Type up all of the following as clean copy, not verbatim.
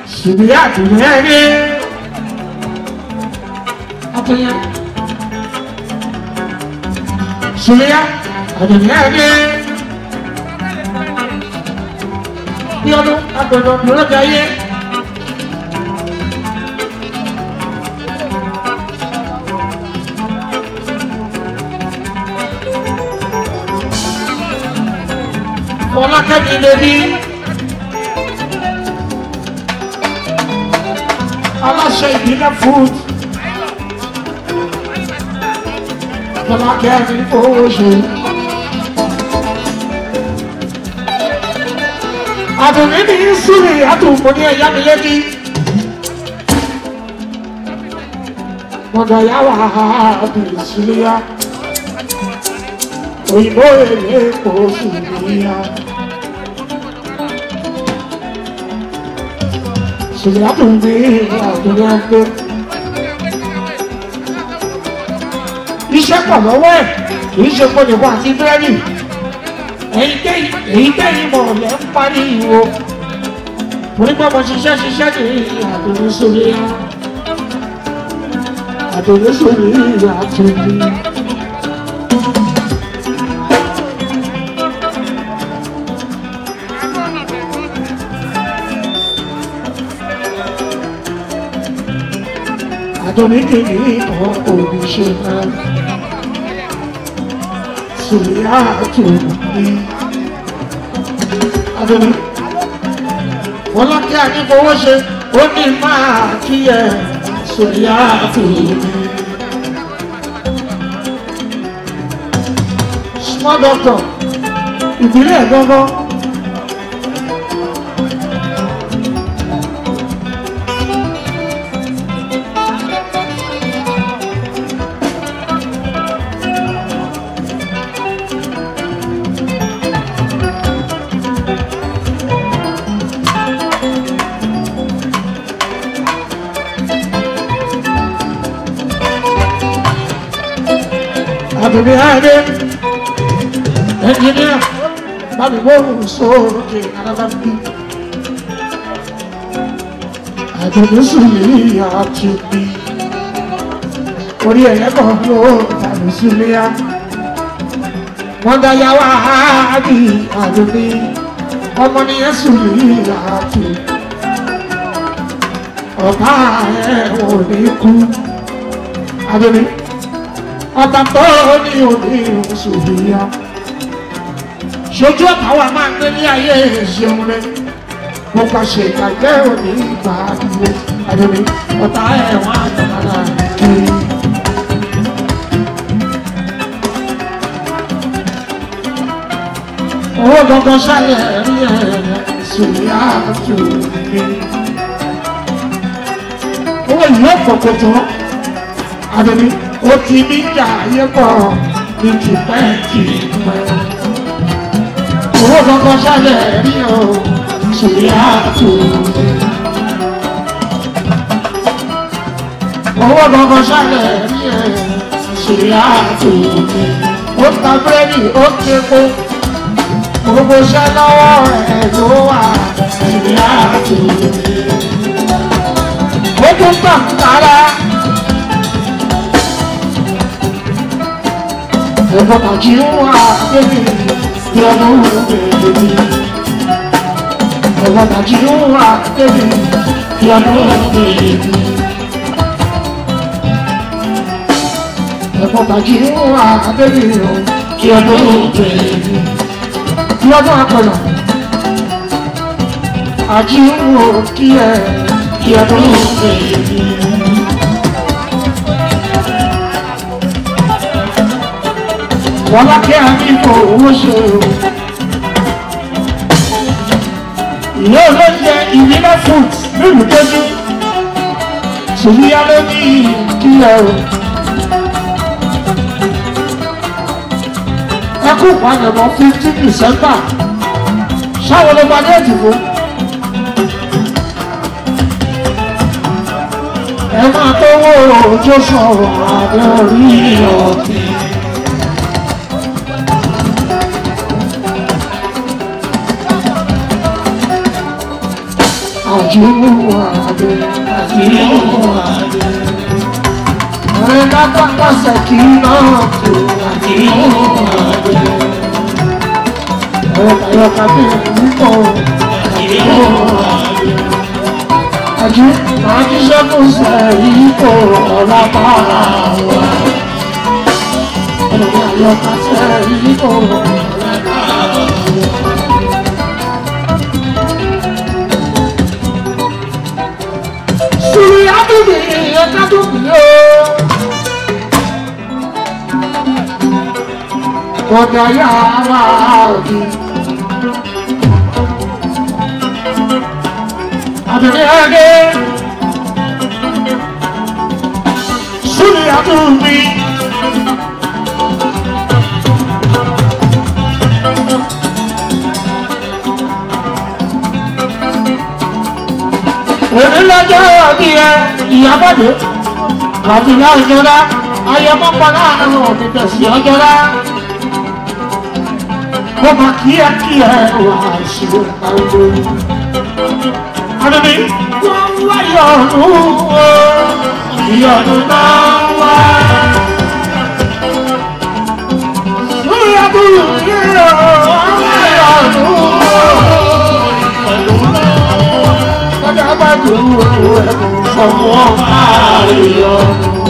Suliya Tunyani Atunya Suliya Tunyani Biolu Agbẹ̀dọ̀ Biolójayé Fọlákẹ́mi lèmi aláṣẹ ìbílẹ̀ food Fọlákẹ́mi owó ṣe àdùnní ní sírí àtùnkù ní ẹ̀yà mi lẹ́bí mọ̀dọ̀ yà wà àdùnní síríyá òyìnbó èlé kò síríyá. Suliya tó ń gbé àtúnyẹ ń gbé. Iṣẹ́ pọ̀ lọ́wọ́ ẹ̀ kì í ṣe pọ̀lẹ̀pọ̀ àti búrẹ́dì. Èyí tẹ́yìn mọ̀ lẹ́ ń parí ìwo. Torí pé mo ṣiṣẹ́ ní àtúnyẹ Suliya. Àtúnyẹ Suliya àtúnyẹ. Adoni kìíní kan òbí ṣe náà Suliya Tunyani Adoni Fọlákẹ́ ànífowó ṣe ó ní máa kí ẹ Suliya Tunyani small doctor ìbílẹ̀ gbọ́ngàn. Adoni Ade, engineer, Bami Boru Soke, Anadambi. Adoni Suliya Tunyani. Orí ẹ̀yẹ́ kan ló Adoni Suliya. Wọ́n dá yàwá àbí Adoni. Ọmọ nìyẹn Suliya Tunyani. Ọ̀gá ẹ̀ ò ní kú. Adoni. Ọba tó ní òní Suliya ṣojú ọ̀tá wa máa ń gbé ní ayé ìṣeun rẹ̀ mo kà ṣe ìgbàgbé òní ìgbà àdúgbò Adoni ọ̀tá ẹ̀wọ̀n àtàlà kiri. Owó gbọ́ngàn ṣálẹ̀ rí ẹ̀ Suliya Tunyani. Owó ìlú ọ̀pọ̀pọ̀ tó Adoni. Ó ti ní ìjà ayé pọ̀ ní tìpẹ́. Owó gbọ́ngàn ṣálẹ̀ rí o Suliya Tunyani. Owó gbọ́ngàn ṣálẹ̀ rí o Suliya Tunyani. Ó ta búrẹ́dì ó kéko. Gbogbo iṣẹ́ lọ́wọ́ ẹ̀ ló wà Suliya Tunyani. Ó tún tàn kára. Ẹ̀fọ́ kàjí wà bébí ìyọ̀nù bèbí. Ẹ̀fọ́ kàjí wà bébí ìyọ̀nù bèbí. Ẹ̀fọ́ kàjí wà bébí ìyọ̀nù bèbí. Ìyọ̀nù àpẹẹrẹ. Àjí wò kí ẹ ìyọ̀nù bèbí. Fọlákẹ́ ànífowó ṣe o. Ìyá olóúnjẹ ìbílẹ̀ food nílùú Kéjú. Suliya ló ní kílẹ̀ o. Ẹ kú ìpalẹ̀mọ́ 15 December. Ṣáwo ló bá déètì fún? Ẹ máa tówó ojú sọ̀rọ̀ àbẹ̀ orí ọ̀gbìn. Àjíwáde, àjíwáde. Ẹ̀ka pápá ṣẹ̀kí náà tó àjíwáde. Ẹ̀ka yọ̀ká bí ìwúkọ̀ àjíwáde. Àjí máa jíṣẹ́ kó sẹ́yìn kó ọ̀la para wa. Ẹ̀ka yọ̀ká sẹ́yìn kó ọ̀la para wa. Sùúrù àdúgbò ẹ̀ka tó bì ó. Ọ̀dà yàrá òbí. Àdúgbò ẹ̀gẹ́. Sùúrù àdúgbò. Onílọ́jọ́ bí ẹ ìyábọ̀dé àbílá ìjọra ayọmọ́pọ̀lá àwọn òdìdẹ̀ sí ọjọ́ra ó máa kí ẹ wà ṣùgbọ́n àwọn àdúgbò wọ́n wáyọ̀ ọ̀run o ìyọ̀dún náà wá lórí àbúrò yìí ó wọ́n wáyọ̀ ọ̀run o. Ọmọ ayọ̀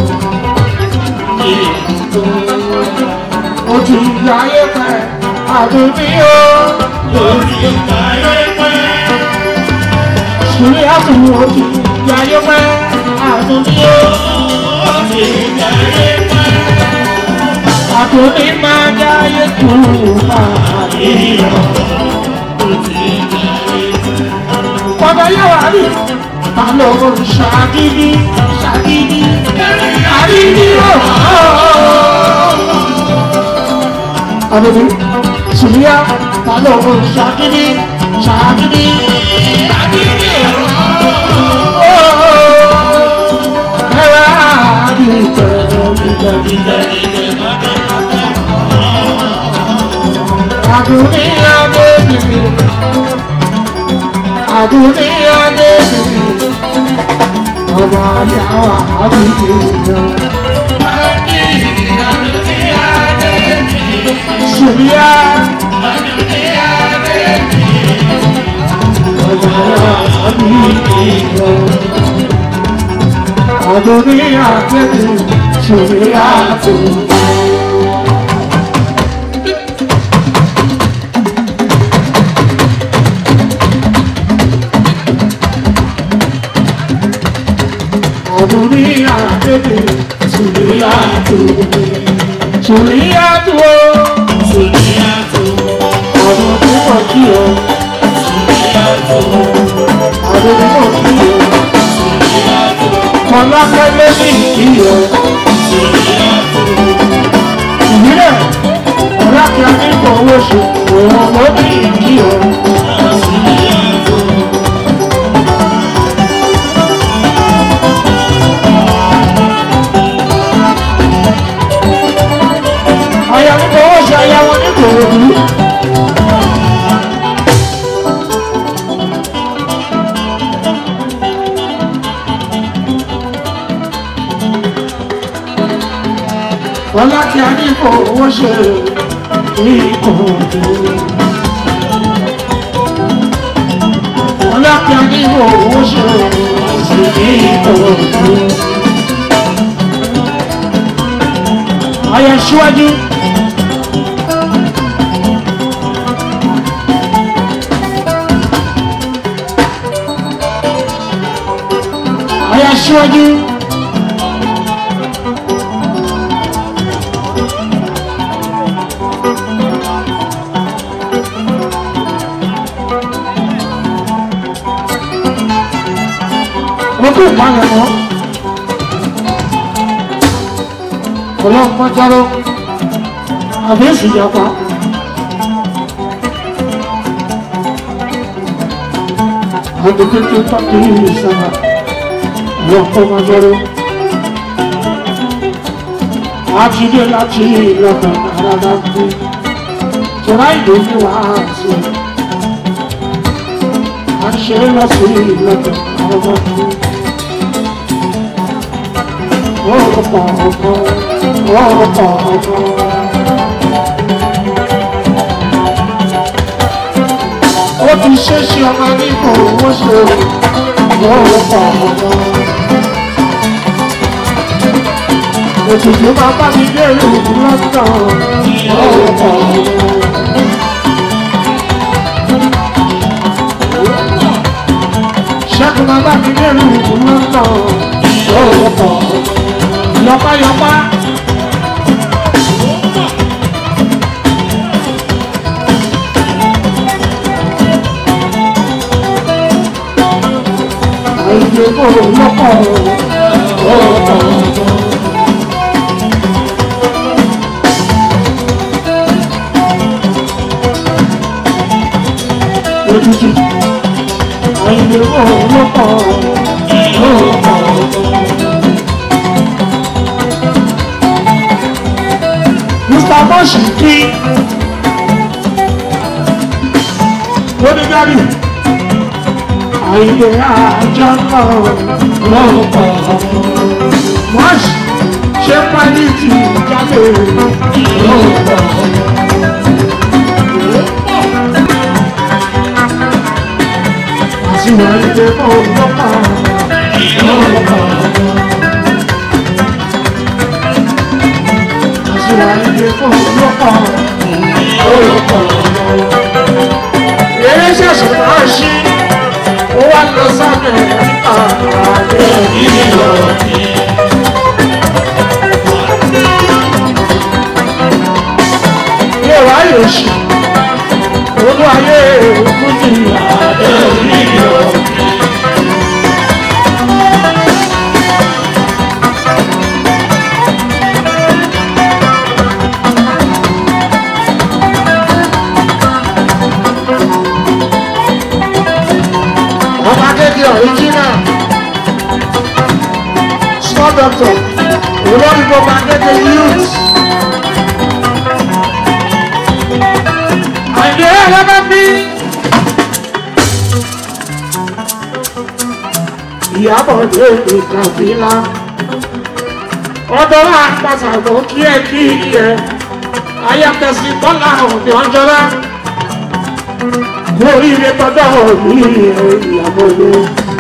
ojú ìyáyé pẹ́ àdúgbò ojú ìyáyé pẹ́ ṣùgbọ́n àtúnwò ojú ìyáyé pẹ́ àdúgbò ojú ìyáyé pẹ́ àdúgbò máa jáyé kú àyíyọ̀ ojú ìyáyé pẹ́. Kọ̀dọ̀ yóò wá rí. Alo ṣàgídí ṣàgídí àrídí àbẹ̀bí ṣùgbọ́n alo ṣàgídí ṣàgídí àrídí ẹ̀rọ àdìtẹ̀ àdùnní àbẹ̀bí àdùnní àbẹ̀bí. Ọba yàwá àbíyè yọ. Ṣùgbọ́n ọba yàwá àbíyè yọ. Ọdún ní àgbẹ̀dẹ̀ ṣùgbọ́n àtúntò. Sùlíyàtò ọdún tí mo kí o ọdún tí mo kí o Kọ́lápẹ́lẹ́ ní kí o ìbílẹ̀ ọ̀làkíá ní owó oṣù òun ló ní kí o. Ọlá kí a ní owó ṣe ìkòkò. Ọlá kí a ní owó ṣe ìkòkò. Ayọ̀ síwájú. Ayọ̀ síwájú. Ọdún ìpalẹ̀ mọ́ ọlọ́pàá járó àbẹ́sì ìjọba àdókòtò tàbí ìsára ọlọ́pàá járó àjídé láti ìlọ́pàá àrádá gbé tọ́lá ìdó ní wàá sí ṣe lọ sí ìlọ́dọ̀ ọmọ mi. Ọ̀pọ̀ ọ̀pọ̀ ọ̀pọ̀ ọ̀pọ̀. Ó ti ṣeéṣe ọmọ nípò owó ṣe ọ̀pọ̀ ọ̀pọ̀. Òtútù máa bá mi dé ìlú lọ́dọ̀ ọ̀pọ̀ ọ̀pọ̀. Ṣẹ́gun máa bá mi dé ìlú lọ́dọ̀ ọ̀pọ̀. Yọpá yọpá. Àìjẹ́ kò lọ́pọ̀ ọ̀pọ̀. Òtútù. Àìjẹ́ kò lọ́pọ̀ ọ̀pọ̀. Mr. Moshiki Onígbàrí àìlè àjọ náà lọ́pọ̀ Mosh ṣe pálítì jáde lọ́pọ̀ àti wà ilé mọ́ lọ́pọ̀ lọ́pọ̀. Eré ṣẹ̀ṣẹ̀ máa ṣí, ó wá lọ sábẹ̀ nípa àgbẹ̀ ìlọ. Yóò wáyé ṣì, olú ayé fújì àgbẹ̀ ìlọ. Original small doctor olórí gbogbo akéde youth àìlè ẹlẹ́bẹ̀ bí Ìyábọ̀ dé ìkàfílà ọdọ́ àpàtàkó kí ẹ kí ẹ ayàtẹ̀sí bọ́lá òde ọjọ́lá lórí ilé tọ́jọ́ ní Ìyábọ̀ dé.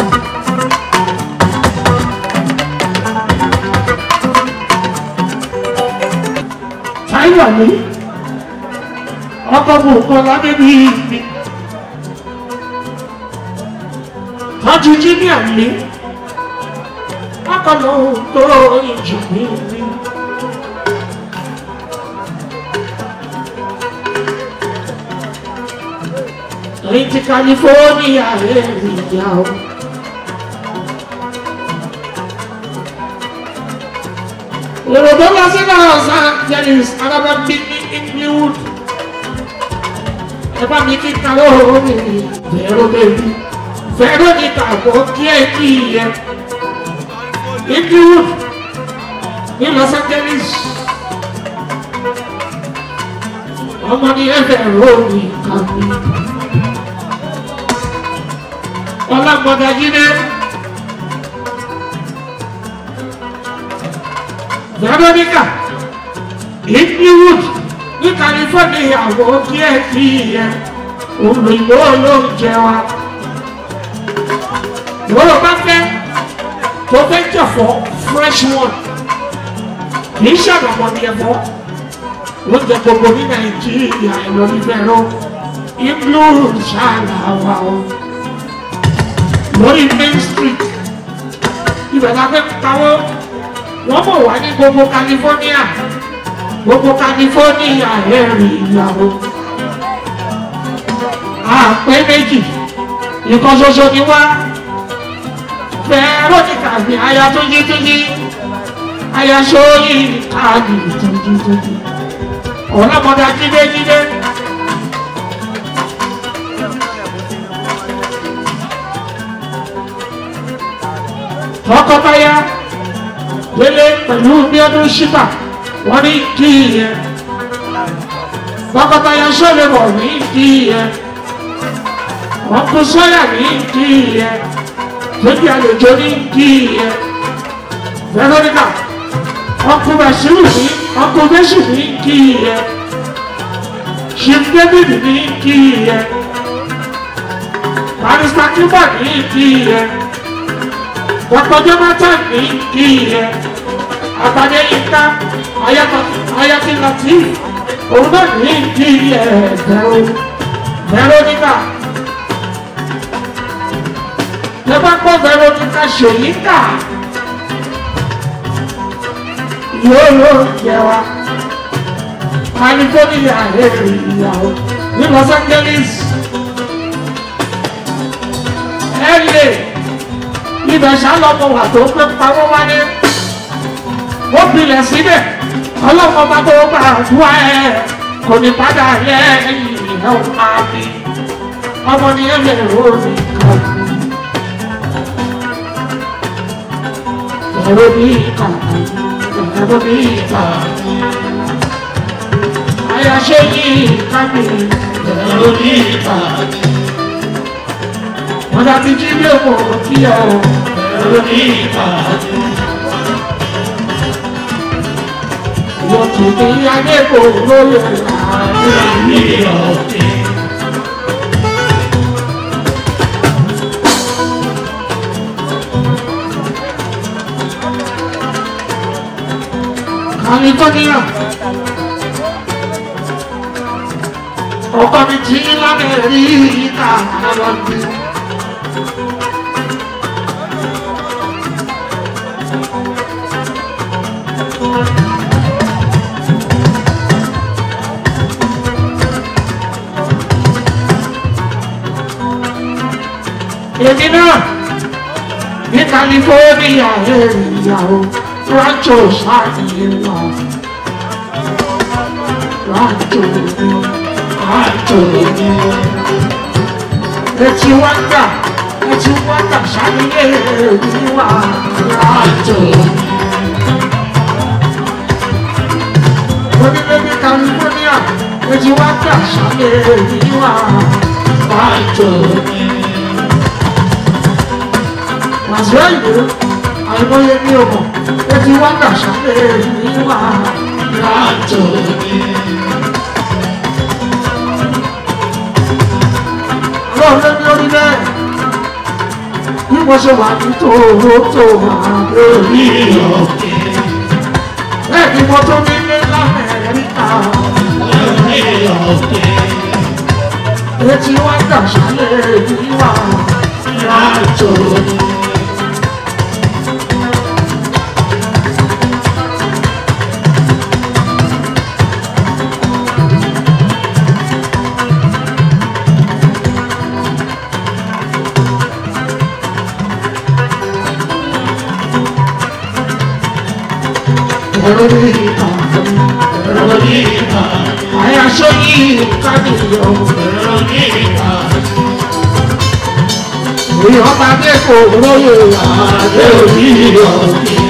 Táíwò ní ọkọ̀ bùkọ́ lábẹ́ bí ibi tọ́jú jí ní àmì ọkọ̀ lóhùn tó ìjì ní ìlú. Èyí ti California èrìyà o. Yorùbá lọ sí Los Angeles, alábẹ́ bí ní Inglewood. Ẹ bá mi kí Kalóhùn Vero baby. Veronica kò kí ẹ kí yẹ. Inglewood ní Los Angeles. Ọmọ ní ẹ̀fẹ̀ ròmí kàmí. Ọlágbọ́dá jíde. Veronica Inglewood ní California àwọn kí ẹ kí yẹ òmìnira ló ń jẹ wa. Ìwọ́n bá fẹ́ tó fẹ́ jẹ̀fọ́ fresh one kì í ṣàgbàgbọ́ ní ẹ̀fọ́ oúnjẹ gbogbo ní Nàìjíríà ẹ̀rọ nífẹ̀ẹ́rọ Inglewood ṣàlàwà o lórí Main Street ibẹ̀ la fẹ́ pawọ́. Wọ́n mọ̀ wá ní gbogbo California ẹ̀rì ìyàwó àpẹ méjì nǹkan ṣoṣo ni wá. Veronica ní aya tó yí aya sóyí káàdì tó yí ọ̀làmọ́dá jídé. Tọkọtaya Délé pẹ̀lú Bíọ́dún Ṣítà wọ́n ní kí yẹn. Tọkọtaya Ṣọ́lẹ̀bọ̀ ní kí yẹn. Uncle Sawyer ní kí ẹ lójú àlejò ní kí ẹ Veronica Uncle Basiru ní Uncle Bẹ́sù ní kí ẹ Chief David ní kí ẹ Barrister Kiba ní kí ẹ Dr. Jonathan ní kí ẹ Àtàdé Yínká Ayati Latif òun náà ní kí ẹ Veronica. Lẹ́bàá kọ́ Veronica Ṣòyíkà yóò jẹ wa California ìyàwó ní Los Angeles LA ibẹ̀ ṣàlọ́mọ wà tó pé pawọ́ wálé ó bilẹ̀ síbẹ̀ ọlọ́mọ bá tó bá wá ẹ̀ kò ní padà lẹ́yìn ẹ̀ ò máa bí ọmọ ní ẹ̀mẹ̀ òní kan. Veronica, Veronica, aya Ṣóyínká mi, Veronica, wọ́n ti jí bí ọmọ kí ọ, Veronica, wọ́n ti ní adébò lóye àárín ọ̀tẹ̀. California ọkọ mi tí l'Amẹ́ríkà lọ́dún. Èmi náà ní California ìyàwó. Rancho Shadila, Rancho, Eti wanda Shadila, Rancho. When you live in California, Eti wanda Shadila, Rancho. What's right? Àìmọye ní ọmọ ẹtí wá dàṣà lẹ́yìn wá láàjọ ní. Ọlọ́run lé ní orí bẹ́ẹ̀ bí mo ṣe wà ní tòótọ́ lórí ọ̀kẹ́. Bẹ́ẹ̀ ni mo tó ní ní l'Amẹ́ríkà lórí ọ̀kẹ́. Ẹtí wá dàṣà lẹ́yìn wá láàjọ ní. Veronica, Veronica, aya Ṣóyínká mi o, Veronica. Èèyàn bá dé kò lóye àdé òní ọ̀gbìn.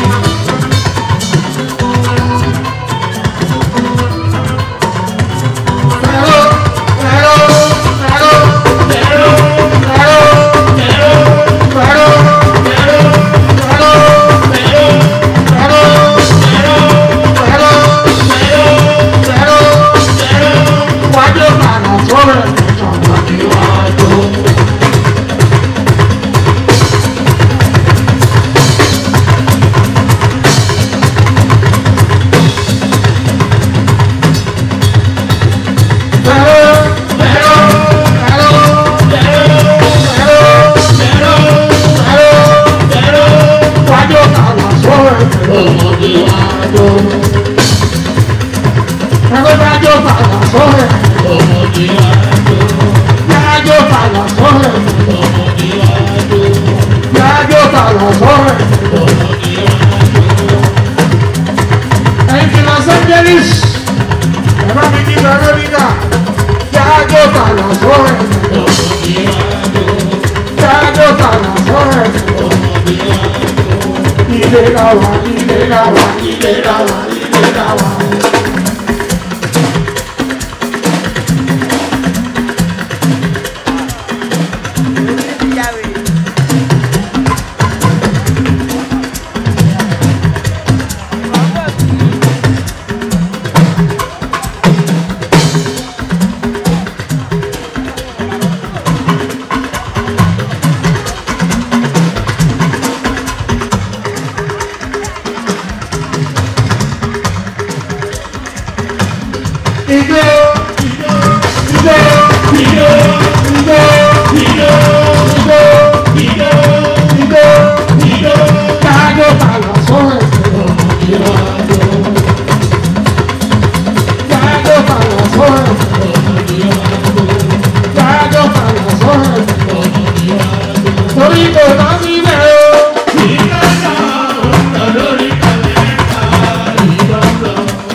torí kò tán síbẹ̀ o. ìdáná ọ̀tọ̀ lórí kàlẹ́ńdà ìdọ́gbọ̀.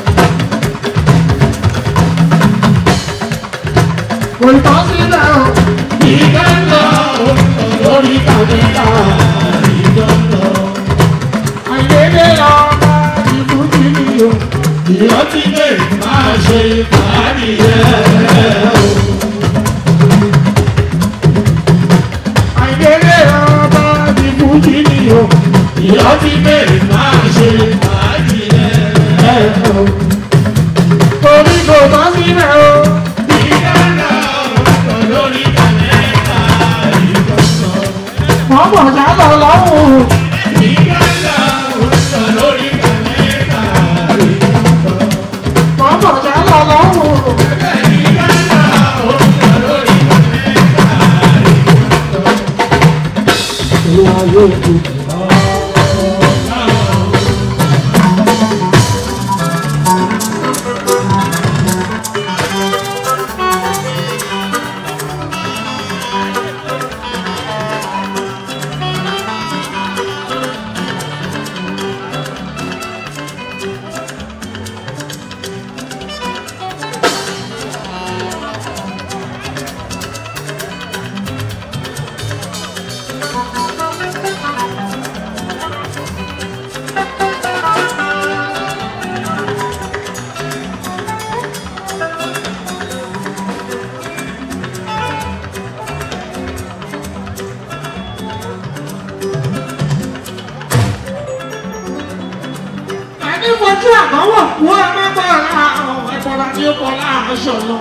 Kò tán síbẹ̀ o. ìdáná ọ̀tọ̀ lórí kàlẹ́ńdà ìdọ́gbọ̀. Àìdédé ọmọ ìbùdí ni o. ìrántí lè máa ṣe fàájì rẹ̀ o. Àìdédé ọmọ ìbùdí ni o. ìrántí lè máa ṣe fàájì rẹ̀ o. Torí kò tán síbẹ̀ o. ìdáná ọ̀tọ̀ lórí kàlẹ́ńdà ìdọ́gbọ̀. Wọ́n bọ̀ sálọ lọ́wọ́. ìdáná ọ̀tọ̀ lórí kàlẹ́ńdà ìdọ́gbọ̀. Wọ́n bọ̀ sálọ lọ́wọ́. ìdáná ọ̀tọ̀ lórí kàlẹ́ńdà ìdọ́gbọ̀. Ìwà yóò tó. Ojú àbáwọ̀ kú ẹ má bọ̀ ra ẹ̀bọ̀ra ní ọkọ̀ láàṣọ lọ.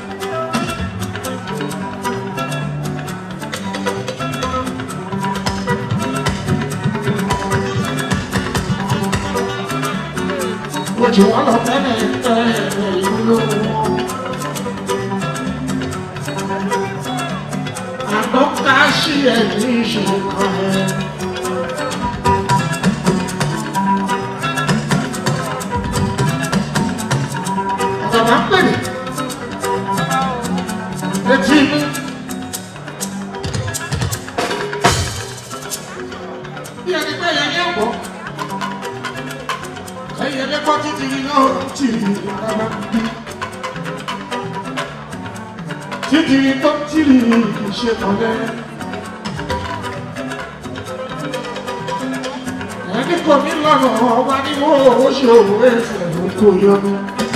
Ojú wọn lọ fẹ́lẹ̀ ìlú wọn. Àgbọ̀ ká sí ẹ̀ ní ìṣòro kan ẹ̀. Bàbá pè mí létí mi. Bí ẹni pé yẹn ní ọ̀pọ̀, ẹ̀yẹ lẹ́kọ́ títí náà tì í rárá bí. Títí tó tìrì ṣe kọ̀lẹ́. Ẹni kò ní lọ́nà ọba ní owó ṣe òwò ẹ̀sẹ̀ ló kó yọnu.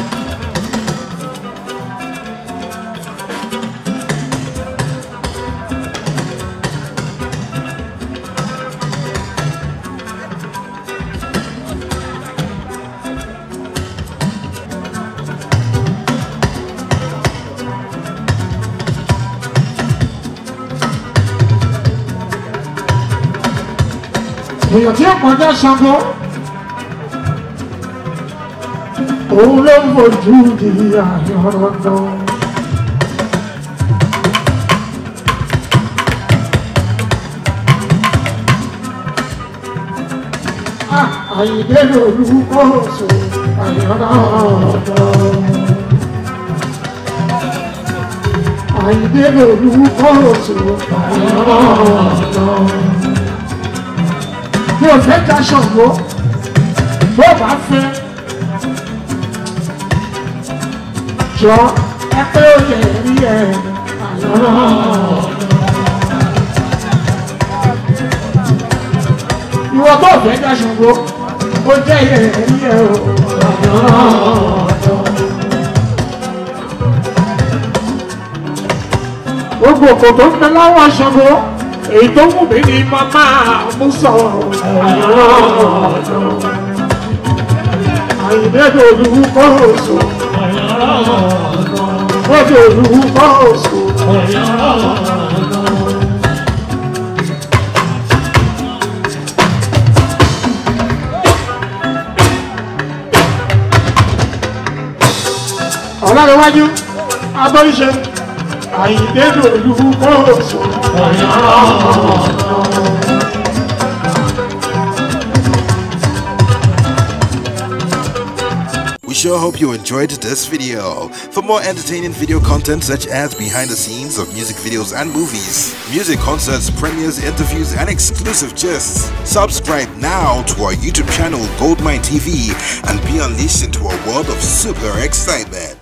Èèyàn tí ọ̀pọ̀jọ́ Ṣàngó òun ló ń fojú di àyọ̀rọ̀dọ̀. Àyìndé lórúkọ oṣù àyọ̀rọ̀dọ̀. Àyìndé lórúkọ oṣù àyọ̀rọ̀dọ̀. Bí o fẹ́ ká Ṣàngó, bó bá fẹ́, jọ ẹ pé ó yẹ rí ẹ àlọ́. Ìwọ bó fẹ́ ká Ṣàngó, ó jẹ́ yẹ rí ẹ àlọ́. Gbogbo òkò tó ń bẹ láwọn Ṣàngó. Èyí tó wù mí ni màmá mú sọ̀rọ̀ Àyìndé lórúkọ oṣù wọ́n lórúkọ oṣù. Ọlọ́runwájú abọ́ríṣẹ́ Àyìndé lórúkọ oṣù. sure hope you enjoyed this video. For more entertaining video content such as behind the scenes of music videos and movies, music concerts, premieres, interviews, and exclusive gists, subscribe now to our YouTube channel Goldmine TV and be unleashed into a world of super excitement.